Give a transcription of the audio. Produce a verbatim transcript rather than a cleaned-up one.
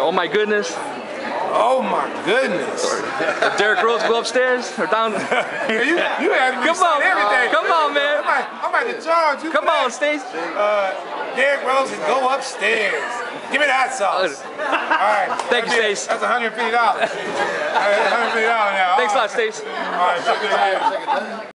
Oh my goodness. Oh my goodness. Did Derrick Rose go upstairs or down? you you had me Come on, everything. come on, man. I'm about, I'm about to charge you. Come on, Stace. Uh, Derrick Rose can go upstairs. Give me that sauce. All right. Thank you, Stace. That's one hundred fifty dollars. one hundred fifty dollars now. Thanks a lot, Stace. All right.